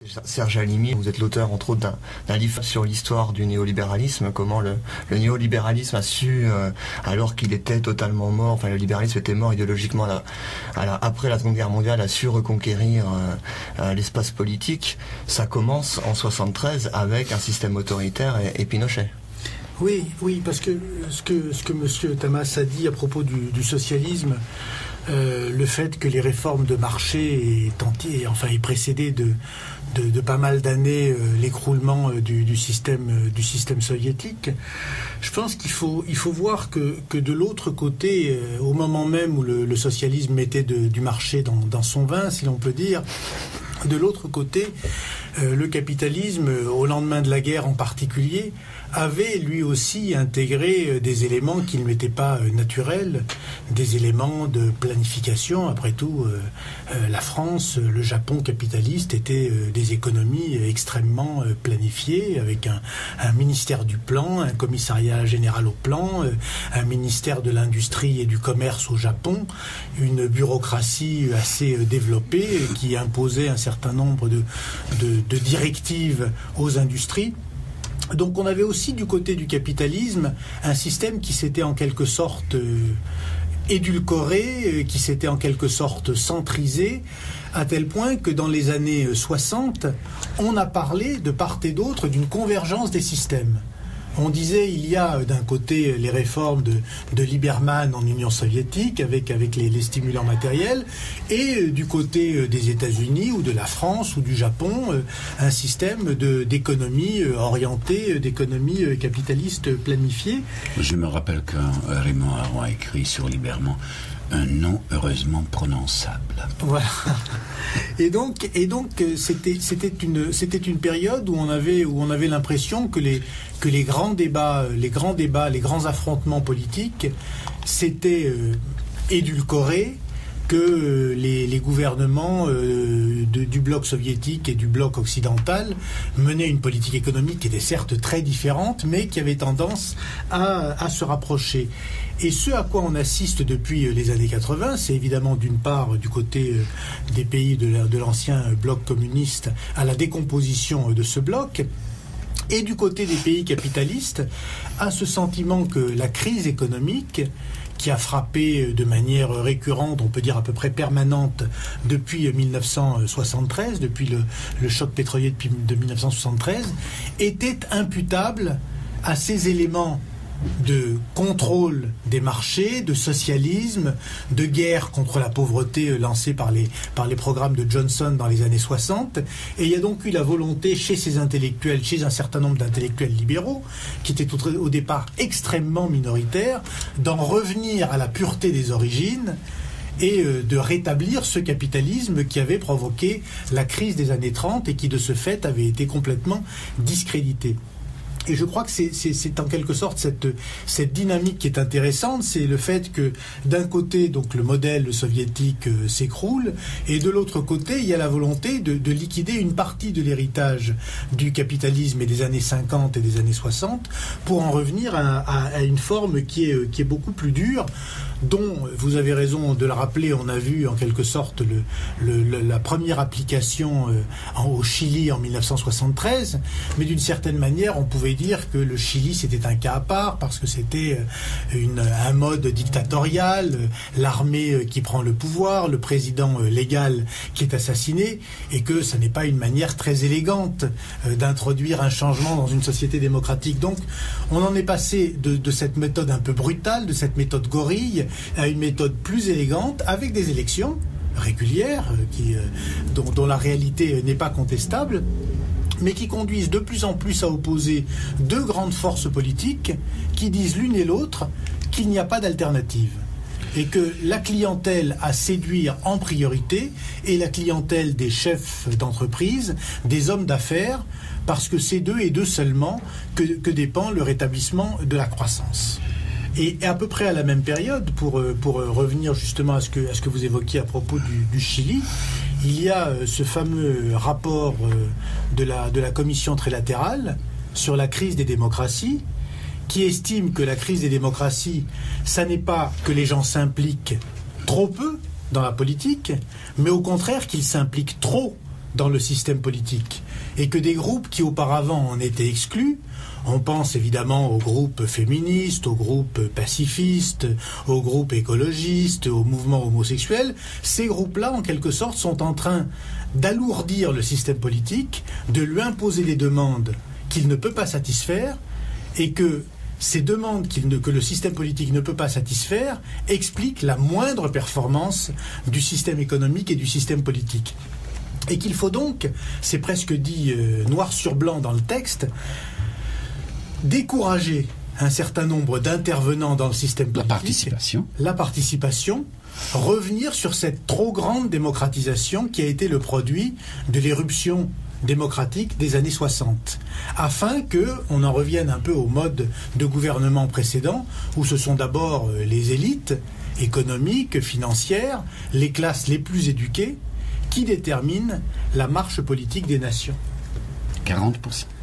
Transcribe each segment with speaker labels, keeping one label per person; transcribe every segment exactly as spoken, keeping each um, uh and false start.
Speaker 1: Serge Halimi, vous êtes l'auteur entre autres d'un, d'un livre sur l'histoire du néolibéralisme, comment le, le néolibéralisme a su, euh, alors qu'il était totalement mort, enfin le libéralisme était mort idéologiquement à la, à la, après la Seconde Guerre mondiale, a su reconquérir euh, euh, l'espace politique. Ça commence en soixante-treize avec un système autoritaire et, et Pinochet.
Speaker 2: Oui, oui, parce que ce que, ce que M. Tamas a dit à propos du, du socialisme, euh, le fait que les réformes de marché est, entier, enfin, est précédé de, de, de pas mal d'années euh, l'écroulement euh, du, du, système, euh, du système soviétique, je pense qu'il faut, il faut voir que, que de l'autre côté, euh, au moment même où le, le socialisme mettait de, du marché dans, dans son vin, si l'on peut dire, de l'autre côté, euh, le capitalisme, au lendemain de la guerre en particulier, avait lui aussi intégré des éléments qui ne m'étaient pas naturels, des éléments de planification. Après tout, euh, euh, la France, le Japon capitaliste étaient euh, des économies extrêmement euh, planifiées, avec un, un ministère du plan, un commissariat général au plan, euh, un ministère de l'industrie et du commerce au Japon, une bureaucratie assez euh, développée qui imposait un certain nombre de, de, de directives aux industries. Donc on avait aussi du côté du capitalisme un système qui s'était en quelque sorte euh, édulcoré, euh, qui s'était en quelque sorte centrisé, à tel point que dans les années soixante, on a parlé de part et d'autre d'une convergence des systèmes. On disait il y a d'un côté les réformes de, de Lieberman en Union soviétique avec, avec les, les stimulants matériels et du côté des États-Unis ou de la France ou du Japon un système de, d'économie orientée, d'économie capitaliste planifiée.
Speaker 3: Je me rappelle que Raymond Aron a écrit sur Lieberman un nom heureusement prononçable.
Speaker 2: Voilà. Et donc, et donc c'était, c'était une, c'était une période où on avait, où on avait l'impression que les, que les grands débats, les grands débats, les grands affrontements politiques s'étaient euh, édulcorés, que les, les gouvernements euh, de, du bloc soviétique et du bloc occidental menaient une politique économique qui était certes très différente, mais qui avait tendance à, à se rapprocher. Et ce à quoi on assiste depuis les années quatre-vingts, c'est évidemment d'une part du côté des pays de, la, de l'ancien bloc communiste à la décomposition de ce bloc, et du côté des pays capitalistes à ce sentiment que la crise économique qui a frappé de manière récurrente, on peut dire à peu près permanente, depuis mille neuf cent soixante-treize, depuis le, le choc pétrolier depuis, de mille neuf cent soixante-treize, était imputable à ces éléments de contrôle des marchés, de socialisme, de guerre contre la pauvreté lancée par les, par les programmes de Johnson dans les années soixante. Et il y a donc eu la volonté chez ces intellectuels, chez un certain nombre d'intellectuels libéraux, qui étaient au, au départ extrêmement minoritaires, d'en revenir à la pureté des origines et de rétablir ce capitalisme qui avait provoqué la crise des années trente et qui de ce fait avait été complètement discrédité. Et je crois que c'est, c'est, c'est en quelque sorte cette, cette dynamique qui est intéressante, c'est le fait que d'un côté, donc le modèle soviétique euh, s'écroule, et de l'autre côté, il y a la volonté de, de liquider une partie de l'héritage du capitalisme et des années cinquante et des années soixante pour en revenir à, à, à une forme qui est, qui est beaucoup plus dure, dont, vous avez raison de le rappeler, on a vu en quelque sorte le, le, le, la première application euh, en, au Chili en mille neuf cent soixante-treize, mais d'une certaine manière, on pouvait dire que le Chili c'était un cas à part parce que c'était une, un mode dictatorial, l'armée qui prend le pouvoir, le président légal qui est assassiné, et que ça n'est pas une manière très élégante d'introduire un changement dans une société démocratique. Donc on en est passé de, de cette méthode un peu brutale, de cette méthode gorille, à une méthode plus élégante avec des élections régulières qui, dont, dont la réalité n'est pas contestable, mais qui conduisent de plus en plus à opposer deux grandes forces politiques qui disent l'une et l'autre qu'il n'y a pas d'alternative. Et que la clientèle à séduire en priorité est la clientèle des chefs d'entreprise, des hommes d'affaires, parce que c'est d'eux et d'eux seulement que, que dépend le rétablissement de la croissance. Et à peu près à la même période, pour, pour revenir justement à ce que, à ce que vous évoquiez à propos du, du Chili, il y a ce fameux rapport de la, de la commission trilatérale sur la crise des démocraties, qui estime que la crise des démocraties, ça n'est pas que les gens s'impliquent trop peu dans la politique, mais au contraire qu'ils s'impliquent trop dans le système politique, et que des groupes qui auparavant en étaient exclus, on pense évidemment aux groupes féministes, aux groupes pacifistes, aux groupes écologistes, aux mouvements homosexuels, ces groupes-là, en quelque sorte, sont en train d'alourdir le système politique, de lui imposer des demandes qu'il ne peut pas satisfaire, et que ces demandes qu'il ne, que le système politique ne peut pas satisfaire expliquent la moindre performance du système économique et du système politique. Et qu'il faut donc, c'est presque dit euh, noir sur blanc dans le texte, décourager un certain nombre d'intervenants dans le système politique.
Speaker 3: La participation.
Speaker 2: La participation. Revenir sur cette trop grande démocratisation qui a été le produit de l'éruption démocratique des années soixante, afin qu'on en revienne un peu au mode de gouvernement précédent, où ce sont d'abord les élites économiques, financières, les classes les plus éduquées, qui déterminent la marche politique des nations.
Speaker 3: quarante pour cent.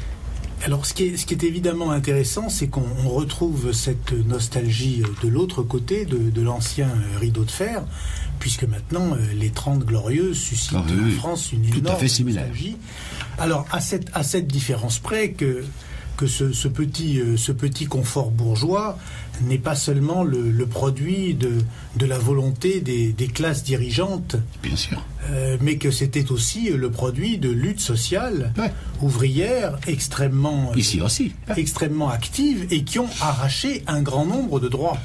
Speaker 2: Alors, ce qui est, ce qui est évidemment intéressant, c'est qu'on retrouve cette nostalgie de l'autre côté de, de l'ancien rideau de fer, puisque maintenant, les Trente Glorieuses suscitent
Speaker 3: ah, oui,
Speaker 2: en France une
Speaker 3: tout
Speaker 2: énorme
Speaker 3: à fait similaire.
Speaker 2: nostalgie. Alors, à cette, à cette différence près que, que ce, ce, petit, ce petit confort bourgeois n'est pas seulement le, le produit de, de la volonté des, des classes dirigeantes,
Speaker 3: bien sûr,
Speaker 2: euh, mais que c'était aussi le produit de luttes sociales
Speaker 3: ouais.
Speaker 2: ouvrières extrêmement,
Speaker 3: ici aussi,
Speaker 2: ouais. extrêmement actives et qui ont arraché un grand nombre de droits.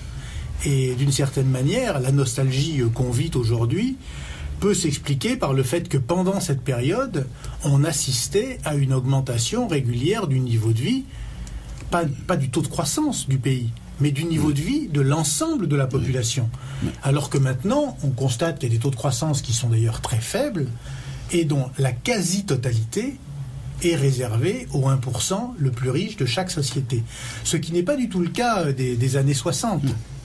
Speaker 2: Et d'une certaine manière, la nostalgie qu'on vit aujourd'hui peut s'expliquer par le fait que pendant cette période, on assistait à une augmentation régulière du niveau de vie, pas, pas du taux de croissance du pays, mais du niveau de vie de l'ensemble de la population. Alors que maintenant, on constate qu'il y a des taux de croissance qui sont d'ailleurs très faibles et dont la quasi-totalité est réservée au un pour cent le plus riche de chaque société. Ce qui n'est pas du tout le cas des, des années soixante.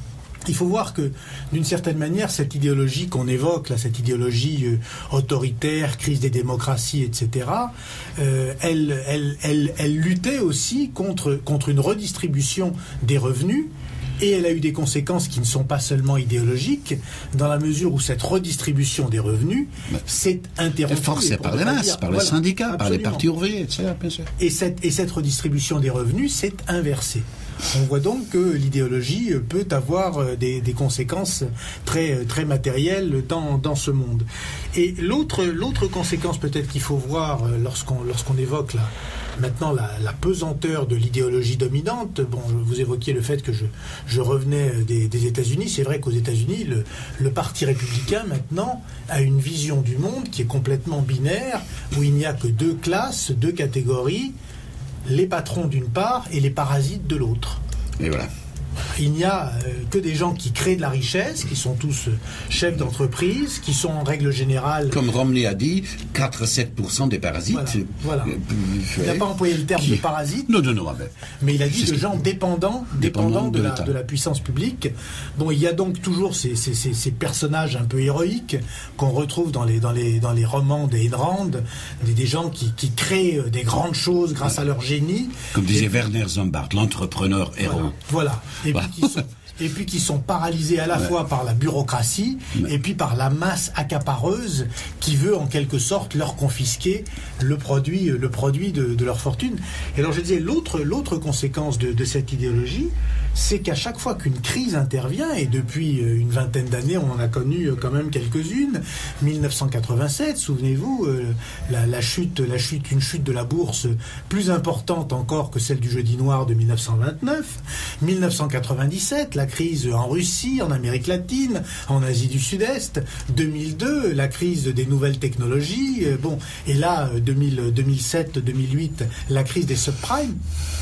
Speaker 2: Il faut voir que, d'une certaine manière, cette idéologie qu'on évoque, là, cette idéologie euh, autoritaire, crise des démocraties, et cetera, euh, elle, elle, elle, elle luttait aussi contre, contre une redistribution des revenus, et elle a eu des conséquences qui ne sont pas seulement idéologiques, dans la mesure où cette redistribution des revenus s'est interrompue.
Speaker 3: Forcée par les masses, par les voilà, syndicats, absolument. Par les partis ouvriers, et cetera. Bien sûr.
Speaker 2: Et cette, et cette redistribution des revenus s'est inversée. On voit donc que l'idéologie peut avoir des, des conséquences très, très matérielles dans, dans ce monde. Et l'autre, l'autre conséquence peut-être qu'il faut voir lorsqu'on, lorsqu'on évoque la, maintenant la, la pesanteur de l'idéologie dominante, bon, vous évoquiez le fait que je, je revenais des, des États-Unis. C'est vrai qu'aux États-Unis, le, le Parti républicain maintenant a une vision du monde qui est complètement binaire, où il n'y a que deux classes, deux catégories, les patrons d'une part et les parasites de l'autre.
Speaker 3: Et voilà.
Speaker 2: Il n'y a euh, que des gens qui créent de la richesse, qui sont tous euh, chefs d'entreprise, qui sont en règle générale...
Speaker 3: Comme Romney a dit, quatre à sept pour cent des parasites...
Speaker 2: Voilà. voilà. Il n'a pas employé le terme qui... de parasite,
Speaker 3: non, non, non, mais,
Speaker 2: mais il a dit de gens dépendants, dépendants de, de, la, de la puissance publique. Bon, il y a donc toujours ces, ces, ces, ces personnages un peu héroïques qu'on retrouve dans les, dans, les, dans les romans d'Ayn Rand, des, des gens qui, qui créent des grandes choses grâce à leur génie.
Speaker 3: Comme disait et... Werner Sombart, l'entrepreneur héros.
Speaker 2: Voilà. voilà. Et puis, qui sont, et puis qui sont paralysés à la ouais. fois par la bureaucratie ouais. et puis par la masse accapareuse qui veut en quelque sorte leur confisquer le produit, le produit de, de leur fortune. Et alors je disais, l'autre, l'autre conséquence de, de cette idéologie, c'est qu'à chaque fois qu'une crise intervient, et depuis une vingtaine d'années on en a connu quand même quelques-unes, mille neuf cent quatre-vingt-sept, souvenez-vous, euh, la, la chute, la chute, une chute de la bourse plus importante encore que celle du jeudi noir de mille neuf cent vingt-neuf, mille neuf cent quatre-vingt-dix-sept, la crise en Russie, en Amérique latine, en Asie du Sud-Est, deux mille deux, la crise des nouvelles technologies, euh, bon, et là, deux mille, deux mille sept, deux mille huit, la crise des subprimes.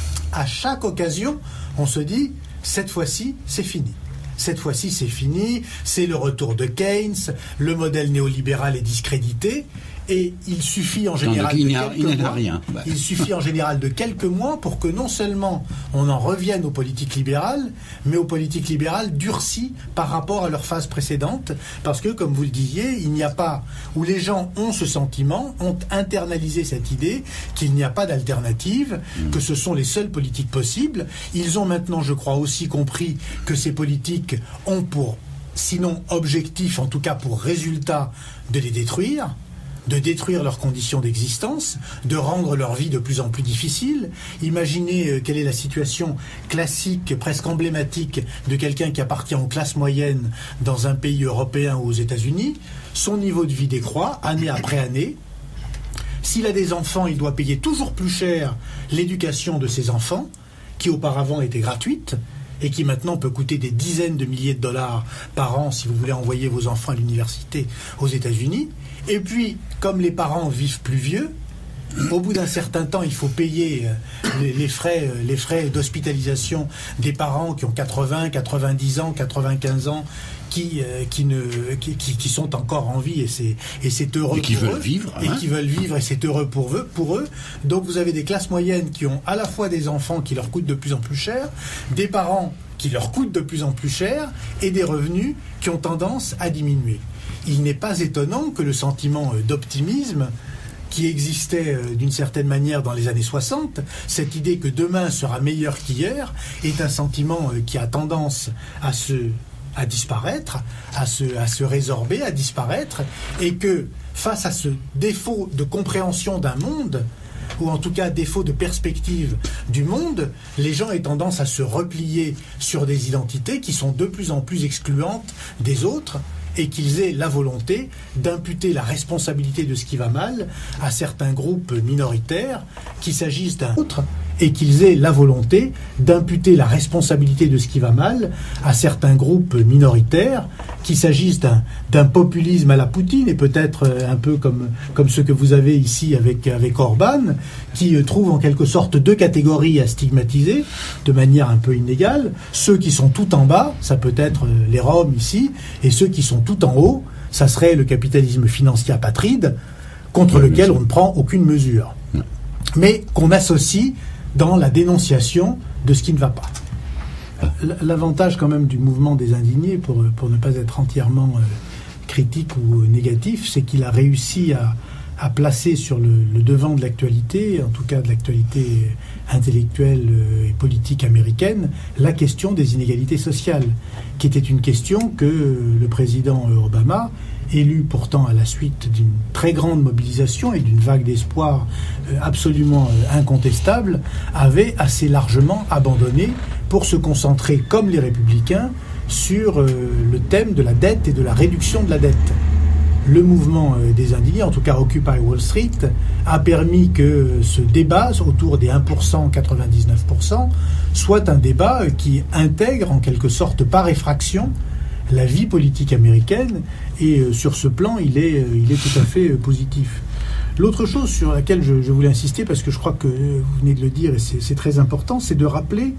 Speaker 2: À chaque occasion, on se dit, cette fois-ci, c'est fini. Cette fois-ci, c'est fini, c'est le retour de Keynes, le modèle néolibéral est discrédité, et il suffit en général
Speaker 3: il
Speaker 2: de quelques
Speaker 3: il
Speaker 2: mois,
Speaker 3: rien.
Speaker 2: il suffit en général de quelques mois pour que non seulement on en revienne aux politiques libérales, mais aux politiques libérales durcies par rapport à leur phase précédente, parce que, comme vous le disiez, il n'y a pas, où les gens ont ce sentiment, ont internalisé cette idée qu'il n'y a pas d'alternative, mmh. que ce sont les seules politiques possibles. Ils ont maintenant, je crois, aussi compris que ces politiques ont pour, sinon objectif, en tout cas pour résultat, de les détruire. de détruire leurs conditions d'existence, de rendre leur vie de plus en plus difficile. Imaginez euh, quelle est la situation classique, presque emblématique de quelqu'un qui appartient aux classes moyennes dans un pays européen ou aux États-Unis. Son niveau de vie décroît année après année. S'il a des enfants, il doit payer toujours plus cher l'éducation de ses enfants, qui auparavant était gratuite, et qui maintenant peut coûter des dizaines de milliers de dollars par an si vous voulez envoyer vos enfants à l'université aux États-Unis. Et puis, comme les parents vivent plus vieux, au bout d'un certain temps, il faut payer les, les frais, les frais d'hospitalisation des parents qui ont quatre-vingts, quatre-vingt-dix ans, quatre-vingt-quinze ans, qui, qui, ne, qui, qui sont encore en vie, et c'est, et c'est heureux
Speaker 3: et qui
Speaker 2: pour
Speaker 3: veulent
Speaker 2: eux.
Speaker 3: Vivre, hein.
Speaker 2: Et qui veulent vivre, et c'est heureux pour eux, pour eux. Donc vous avez des classes moyennes qui ont à la fois des enfants qui leur coûtent de plus en plus cher, des parents qui leur coûtent de plus en plus cher, et des revenus qui ont tendance à diminuer. Il n'est pas étonnant que le sentiment d'optimisme qui existait d'une certaine manière dans les années soixante, cette idée que demain sera meilleur qu'hier, est un sentiment qui a tendance à se, à disparaître, à se, à se résorber, à disparaître, et que face à ce défaut de compréhension d'un monde, ou en tout cas défaut de perspective du monde, les gens aient tendance à se replier sur des identités qui sont de plus en plus excluantes des autres, et qu'ils aient la volonté d'imputer la responsabilité de ce qui va mal à certains groupes minoritaires, qu'il s'agisse d'un autre, et qu'ils aient la volonté d'imputer la responsabilité de ce qui va mal à certains groupes minoritaires, qu'il s'agisse d'un, d'un populisme à la Poutine, et peut-être un peu comme, comme ce que vous avez ici avec, avec Orban, qui trouve en quelque sorte deux catégories à stigmatiser de manière un peu inégale. Ceux qui sont tout en bas, ça peut être les Roms ici, et ceux qui sont tout en haut, ça serait le capitalisme financier apatride, contre oui, lequel on ne prend aucune mesure, oui. mais qu'on associe dans la dénonciation de ce qui ne va pas. L'avantage quand même du mouvement des indignés, pour, pour ne pas être entièrement euh, critique ou négatif, c'est qu'il a réussi à, à placer sur le, le devant de l'actualité, en tout cas de l'actualité intellectuelle et politique américaine, la question des inégalités sociales, qui était une question que le président Obama, élu pourtant à la suite d'une très grande mobilisation et d'une vague d'espoir absolument incontestable, avait assez largement abandonné pour se concentrer, comme les républicains, sur le thème de la dette et de la réduction de la dette. Le mouvement des indignés, en tout cas Occupy Wall Street, a permis que ce débat autour des un pour cent, quatre-vingt-dix-neuf pour cent soit un débat qui intègre en quelque sorte par effraction la vie politique américaine, et sur ce plan, il est, il est tout à fait positif. L'autre chose sur laquelle je, je voulais insister, parce que je crois que vous venez de le dire et c'est, c'est très important, c'est de rappeler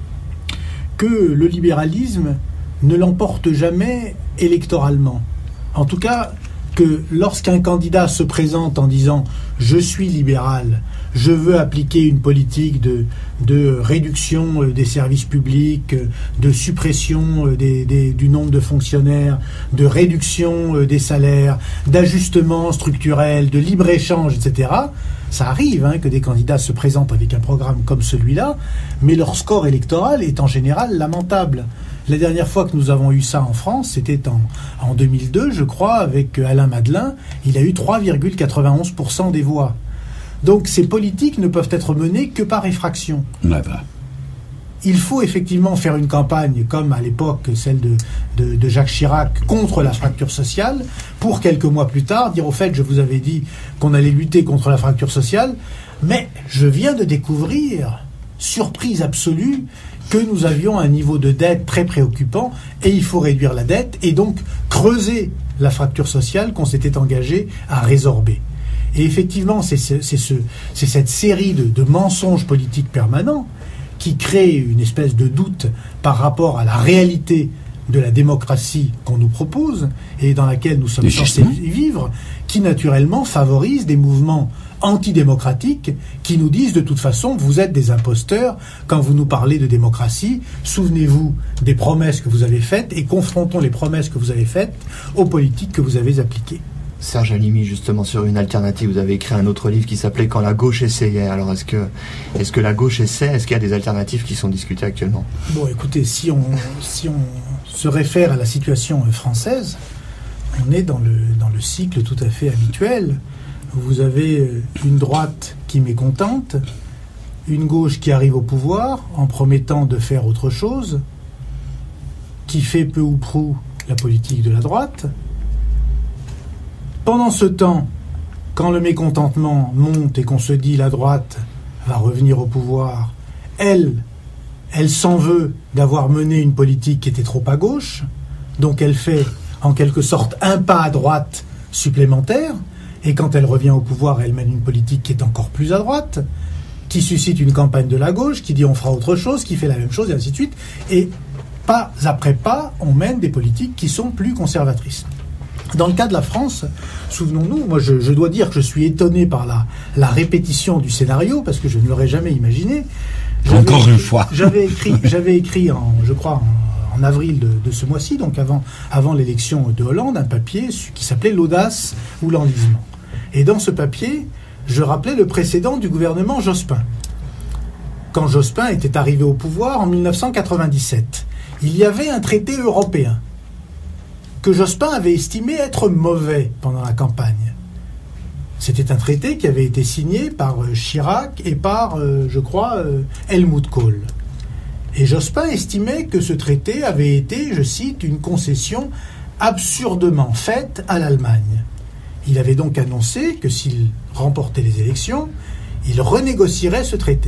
Speaker 2: que le libéralisme ne l'emporte jamais électoralement. En tout cas, que lorsqu'un candidat se présente en disant « je suis libéral », je veux appliquer une politique de, de réduction des services publics, de suppression des, des, du nombre de fonctionnaires, de réduction des salaires, d'ajustement structurel, de libre-échange, et cetera. Ça arrive hein, que des candidats se présentent avec un programme comme celui-là, mais leur score électoral est en général lamentable. La dernière fois que nous avons eu ça en France, c'était en, en deux mille deux, je crois, avec Alain Madelin. Il a eu trois virgule quatre-vingt-onze pour cent des voix. Donc ces politiques ne peuvent être menées que par effraction.
Speaker 3: Ouais, bah.
Speaker 2: Il faut effectivement faire une campagne, comme à l'époque celle de, de, de Jacques Chirac, contre la fracture sociale, pour quelques mois plus tard dire au fait, je vous avais dit qu'on allait lutter contre la fracture sociale, mais je viens de découvrir, surprise absolue, que nous avions un niveau de dette très préoccupant, et il faut réduire la dette, et donc creuser la fracture sociale qu'on s'était engagé à résorber. Et effectivement, c'est, ce, c'est, ce, c'est cette série de, de mensonges politiques permanents qui crée une espèce de doute par rapport à la réalité de la démocratie qu'on nous propose et dans laquelle nous sommes censés vivre, qui naturellement favorise des mouvements antidémocratiques qui nous disent de toute façon vous êtes des imposteurs quand vous nous parlez de démocratie, souvenez-vous des promesses que vous avez faites et confrontons les promesses que vous avez faites aux politiques que vous avez appliquées.
Speaker 1: Serge Halimi, justement, sur une alternative, vous avez écrit un autre livre qui s'appelait « Quand la gauche essayait ». Alors, est-ce que, est-ce que la gauche essaie ? Est-ce qu'il y a des alternatives qui sont discutées actuellement ?
Speaker 2: Bon, écoutez, si on, si on se réfère à la situation française, on est dans le, dans le cycle tout à fait habituel. vous avez une droite qui est mécontente, une gauche qui arrive au pouvoir en promettant de faire autre chose, qui fait peu ou prou la politique de la droite. Pendant ce temps, quand le mécontentement monte et qu'on se dit la droite va revenir au pouvoir, elle, elle s'en veut d'avoir mené une politique qui était trop à gauche, donc elle fait en quelque sorte un pas à droite supplémentaire, et quand elle revient au pouvoir, elle mène une politique qui est encore plus à droite, qui suscite une campagne de la gauche, qui dit on fera autre chose, qui fait la même chose, et ainsi de suite, et pas après pas, on mène des politiques qui sont plus conservatrices. Dans le cas de la France, souvenons-nous, moi je, je dois dire que je suis étonné par la, la répétition du scénario, parce que je ne l'aurais jamais imaginé. J'avais
Speaker 3: Encore
Speaker 2: écrit,
Speaker 3: une fois.
Speaker 2: J'avais écrit, j'avais écrit en, je crois, en, en avril de, de ce mois-ci, donc avant, avant l'élection de Hollande, un papier qui s'appelait l'audace ou l'enlisement. Et dans ce papier, je rappelais le précédent du gouvernement Jospin. Quand Jospin était arrivé au pouvoir en mille neuf cent quatre-vingt-dix-sept, il y avait un traité européen que Jospin avait estimé être mauvais pendant la campagne. C'était un traité qui avait été signé par Chirac et par, euh, je crois, euh, Helmut Kohl. Et Jospin estimait que ce traité avait été, je cite, une concession absurdement faite à l'Allemagne. Il avait donc annoncé que s'il remportait les élections, il renégocierait ce traité.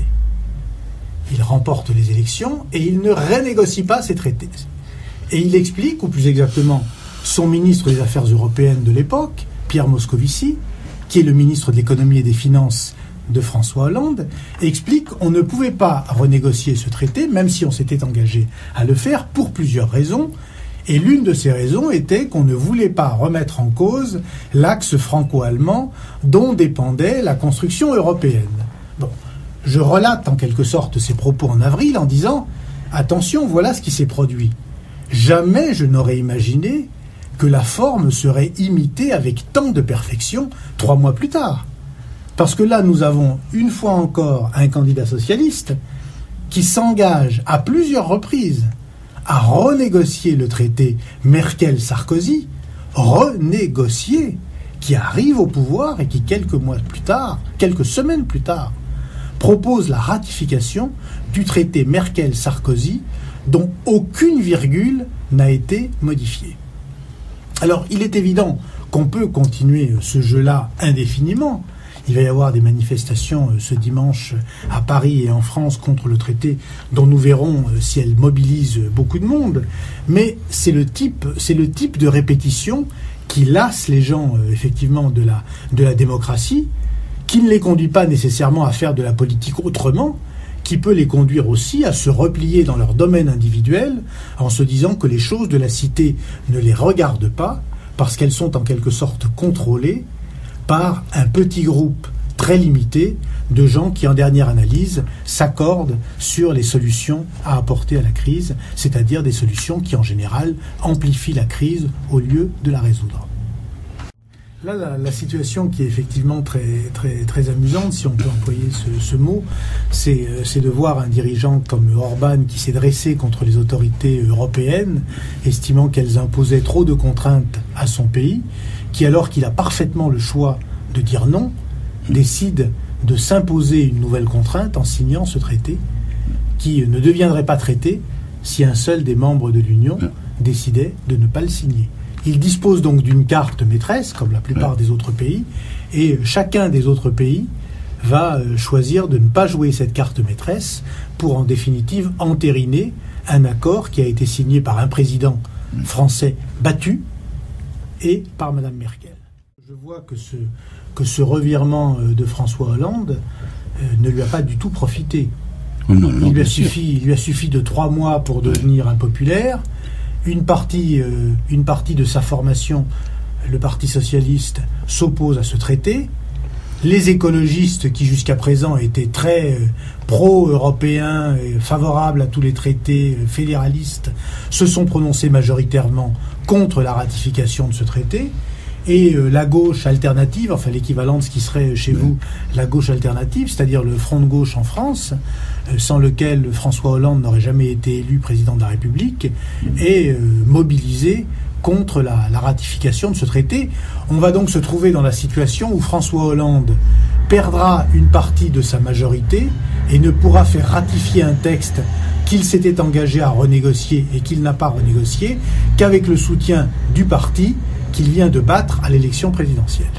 Speaker 2: Il remporte les élections et il ne renégocie pas ces traités. Et il explique, ou plus exactement, son ministre des Affaires européennes de l'époque, Pierre Moscovici, qui est le ministre de l'économie et des finances de François Hollande, explique qu'on ne pouvait pas renégocier ce traité, même si on s'était engagé à le faire, pour plusieurs raisons. Et l'une de ces raisons était qu'on ne voulait pas remettre en cause l'axe franco-allemand dont dépendait la construction européenne. Bon, je relate en quelque sorte ces propos en avril en disant « Attention, voilà ce qui s'est produit. Jamais je n'aurais imaginé que la forme serait imitée avec tant de perfection trois mois plus tard. » Parce que là, nous avons une fois encore un candidat socialiste qui s'engage à plusieurs reprises à renégocier le traité Merkel-Sarkozy, renégocier, qui arrive au pouvoir et qui, quelques mois plus tard, quelques semaines plus tard, propose la ratification du traité Merkel-Sarkozy dont aucune virgule n'a été modifiée. Alors, il est évident qu'on peut continuer ce jeu-là indéfiniment. Il va y avoir des manifestations ce dimanche à Paris et en France contre le traité dont nous verrons si elles mobilisent beaucoup de monde. Mais c'est le type, c'est le type de répétition qui lasse les gens effectivement de la, de la démocratie, qui ne les conduit pas nécessairement à faire de la politique autrement, qui peut les conduire aussi à se replier dans leur domaine individuel en se disant que les choses de la cité ne les regardent pas parce qu'elles sont en quelque sorte contrôlées par un petit groupe très limité de gens qui, en dernière analyse, s'accordent sur les solutions à apporter à la crise, c'est-à-dire des solutions qui, en général, amplifient la crise au lieu de la résoudre. Là, la, la situation qui est effectivement très, très, très amusante, si on peut employer ce, ce mot, c'est, c'est de voir un dirigeant comme Orban qui s'est dressé contre les autorités européennes, estimant qu'elles imposaient trop de contraintes à son pays, qui, alors qu'il a parfaitement le choix de dire non, décide de s'imposer une nouvelle contrainte en signant ce traité, qui ne deviendrait pas traité si un seul des membres de l'Union décidait de ne pas le signer. Il dispose donc d'une carte maîtresse, comme la plupart des autres pays, et chacun des autres pays va choisir de ne pas jouer cette carte maîtresse pour, en définitive, entériner un accord qui a été signé par un président français battu et par Madame Merkel. Je vois que ce, que ce revirement de François Hollande euh, ne lui a pas du tout profité.
Speaker 3: Oh non, non,
Speaker 2: il, lui a suffi, il lui a suffi de trois mois pour devenir impopulaire. Une partie, euh, une partie de sa formation, le Parti socialiste, s'oppose à ce traité. Les écologistes, qui jusqu'à présent étaient très euh, pro-européens, euh, favorables à tous les traités euh, fédéralistes, se sont prononcés majoritairement contre la ratification de ce traité. Et euh, la gauche alternative, enfin l'équivalent de ce qui serait chez oui. vous la gauche alternative, c'est-à-dire le Front de gauche en France, euh, sans lequel François Hollande n'aurait jamais été élu président de la République, est euh, mobilisé contre la, la ratification de ce traité. On va donc se trouver dans la situation où François Hollande perdra une partie de sa majorité et ne pourra faire ratifier un texte qu'il s'était engagé à renégocier et qu'il n'a pas renégocié qu'avec le soutien du parti qu'il vient de battre à l'élection présidentielle.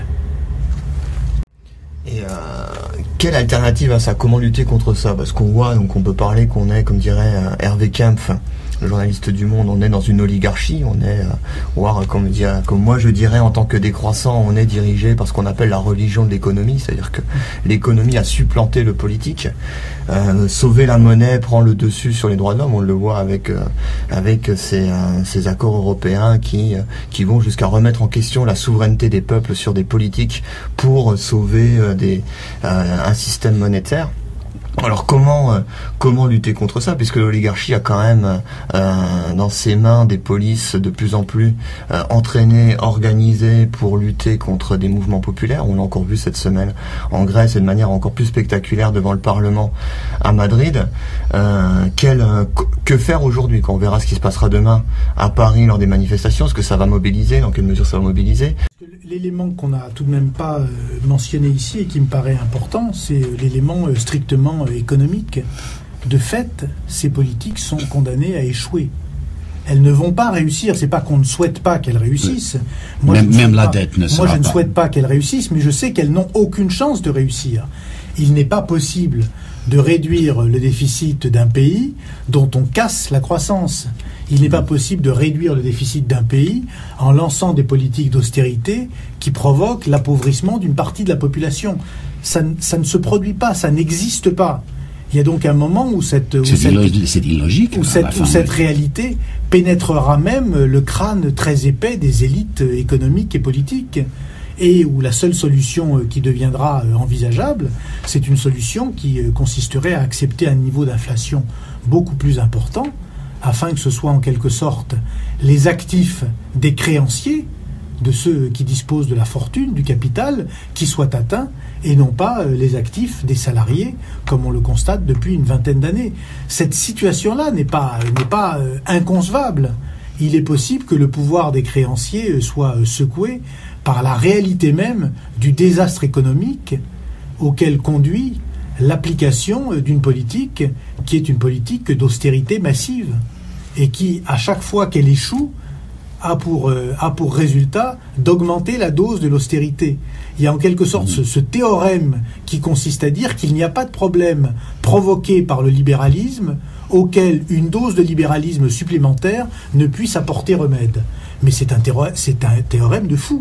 Speaker 1: Et euh, quelle alternative à ça? Comment lutter contre ça? Parce qu'on voit, donc on peut parler qu'on est, comme dirait euh, Hervé Kempf, le journaliste du Monde, on est dans une oligarchie, on est, euh, voire comme, dire, comme moi je dirais en tant que décroissant, on est dirigé par ce qu'on appelle la religion de l'économie, c'est-à-dire que l'économie a supplanté le politique, euh, sauver la monnaie prend le dessus sur les droits de l'homme, on le voit avec euh, avec ces, euh, ces accords européens qui euh, qui vont jusqu'à remettre en question la souveraineté des peuples sur des politiques pour sauver euh, des euh, un système monétaire. Alors comment euh, comment lutter contre ça, puisque l'oligarchie a quand même euh, dans ses mains des polices de plus en plus euh, entraînées, organisées pour lutter contre des mouvements populaires. On l'a encore vu cette semaine en Grèce et de manière encore plus spectaculaire devant le Parlement à Madrid. Euh, quel, euh, que faire aujourd'hui quand on verra ce qui se passera demain à Paris lors des manifestations? Est-ce que ça va mobiliser? Dans quelle mesure ça va mobiliser?
Speaker 2: L'élément qu'on n'a tout de même pas mentionné ici et qui me paraît important, c'est l'élément strictement économique. De fait, ces politiques sont condamnées à échouer. Elles ne vont pas réussir. C'est pas qu'on ne souhaite pas qu'elles réussissent. Moi,
Speaker 3: même même la
Speaker 2: pas,
Speaker 3: dette ne sera
Speaker 2: Moi, je ne
Speaker 3: pas.
Speaker 2: souhaite pas qu'elles réussissent, mais je sais qu'elles n'ont aucune chance de réussir. Il n'est pas possible de réduire le déficit d'un pays dont on casse la croissance. Il n'est pas possible de réduire le déficit d'un pays en lançant des politiques d'austérité qui provoquent l'appauvrissement d'une partie de la population. Ça, ça ne se produit pas, ça n'existe pas. Il y a donc un moment où cette, où
Speaker 3: C'est
Speaker 2: cette,
Speaker 3: illogique, c'est illogique,
Speaker 2: où
Speaker 3: à
Speaker 2: cette,
Speaker 3: la fin,
Speaker 2: où cette
Speaker 3: oui.
Speaker 2: réalité pénétrera même le crâne très épais des élites économiques et politiques, et où la seule solution qui deviendra envisageable, c'est une solution qui consisterait à accepter un niveau d'inflation beaucoup plus important, afin que ce soit en quelque sorte les actifs des créanciers, de ceux qui disposent de la fortune, du capital, qui soient atteints, et non pas les actifs des salariés, comme on le constate depuis une vingtaine d'années. Cette situation-là n'est pas, n'est pas inconcevable. Il est possible que le pouvoir des créanciers soit secoué par la réalité même du désastre économique auquel conduit l'application d'une politique qui est une politique d'austérité massive et qui, à chaque fois qu'elle échoue, a pour, euh, a pour résultat d'augmenter la dose de l'austérité. Il y a en quelque sorte ce, ce théorème qui consiste à dire qu'il n'y a pas de problème provoqué par le libéralisme auquel une dose de libéralisme supplémentaire ne puisse apporter remède. Mais c'est un, théorème, c'est un théorème de fou.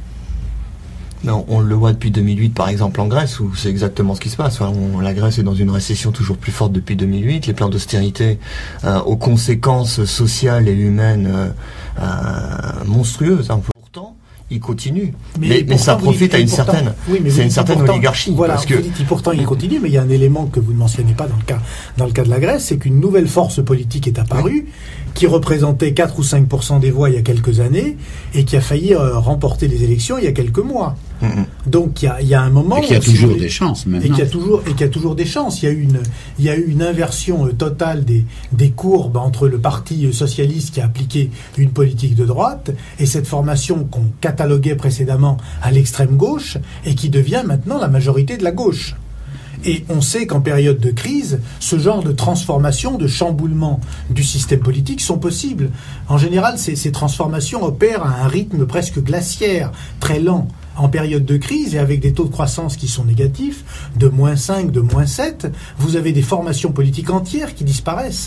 Speaker 1: Non, on le voit depuis deux mille huit par exemple en Grèce où c'est exactement ce qui se passe. Enfin, on, la Grèce est dans une récession toujours plus forte depuis deux mille huit. Les plans d'austérité euh, aux conséquences sociales et humaines euh, euh, monstrueuses. Hein. Pourtant, il continue. Mais, mais, mais ça profite oui, à une pourtant, certaine,
Speaker 2: oui, mais
Speaker 1: c'est une certaine
Speaker 2: pourtant,
Speaker 1: oligarchie.
Speaker 2: Voilà,
Speaker 1: parce que
Speaker 2: vous dites, pourtant il continue, mais il y a un élément que vous ne mentionnez pas dans le cas, dans le cas de la Grèce, c'est qu'une nouvelle force politique est apparue, oui. qui représentait quatre ou cinq pour cent des voix il y a quelques années, et qui a failli euh, remporter les élections il y a quelques mois. Mm-hmm. Donc il y a, il y a un moment...
Speaker 3: Et qui a
Speaker 2: où,
Speaker 3: toujours
Speaker 2: si
Speaker 3: des chances maintenant.
Speaker 2: Et qui a toujours, et qui a toujours des chances. Il y a eu une, il y a eu une inversion euh, totale des, des courbes entre le Parti socialiste qui a appliqué une politique de droite et cette formation qu'on cataloguait précédemment à l'extrême gauche et qui devient maintenant la majorité de la gauche. Et on sait qu'en période de crise, ce genre de transformation, de chamboulement du système politique sont possibles. En général, ces, ces transformations opèrent à un rythme presque glaciaire, très lent. En période de crise et avec des taux de croissance qui sont négatifs, de moins cinq, de moins sept, vous avez des formations politiques entières qui disparaissent.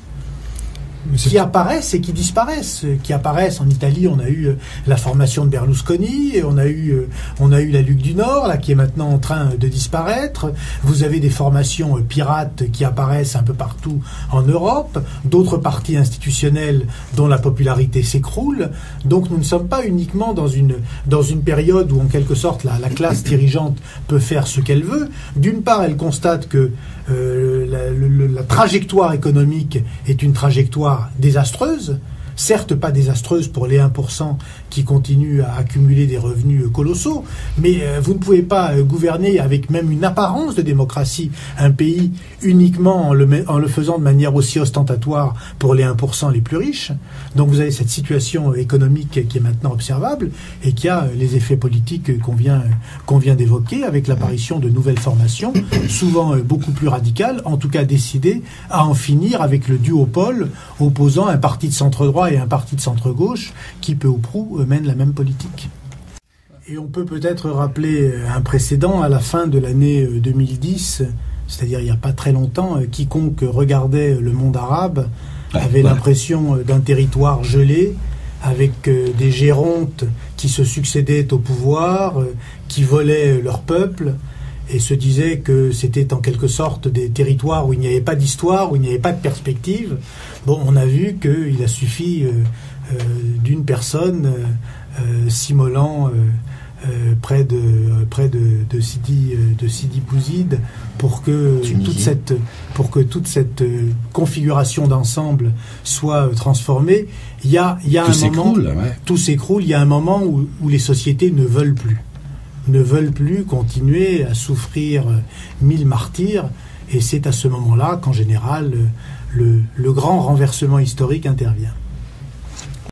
Speaker 2: Qui apparaissent et qui disparaissent, qui apparaissent en Italie. On a eu la formation de Berlusconi, et on a eu on a eu la Ligue du Nord là qui est maintenant en train de disparaître. Vous avez des formations pirates qui apparaissent un peu partout en Europe, d'autres partis institutionnels dont la popularité s'écroule. Donc nous ne sommes pas uniquement dans une dans une période où en quelque sorte la, la classe dirigeante peut faire ce qu'elle veut. D'une part, elle constate que euh, la, le, la trajectoire économique est une trajectoire désastreuse. certes pas désastreuse pour les un pour cent qui continuent à accumuler des revenus colossaux, mais vous ne pouvez pas gouverner avec même une apparence de démocratie un pays uniquement en le, en le faisant de manière aussi ostentatoire pour les un pour cent les plus riches. Donc vous avez cette situation économique qui est maintenant observable et qui a les effets politiques qu'on vient, qu'on vient d'évoquer, avec l'apparition de nouvelles formations, souvent beaucoup plus radicales, en tout cas décidées à en finir avec le duopole opposant un parti de centre-droit et un parti de centre-gauche qui, peu ou prou, mènent la même politique. Et on peut peut-être rappeler un précédent à la fin de l'année deux mille dix, c'est-à-dire il n'y a pas très longtemps, quiconque regardait le monde arabe avait l'impression d'un territoire gelé, avec des gérontes qui se succédaient au pouvoir, qui volaient leur peuple, et se disait que c'était en quelque sorte des territoires où il n'y avait pas d'histoire, où il n'y avait pas de perspective. Bon, on a vu qu'il a suffi euh, euh, d'une personne euh, s'immolant euh, euh, près de près de, de Sidi de Sidi Bouzid pour que Tunisie. toute cette pour que toute cette configuration d'ensemble soit transformée. Il y a il y a tout un moment ouais. tout s'écroule. Il y a un moment où, où les sociétés ne veulent plus. ne veulent plus continuer à souffrir mille martyrs, et c'est à ce moment-là qu'en général le, le grand renversement historique intervient.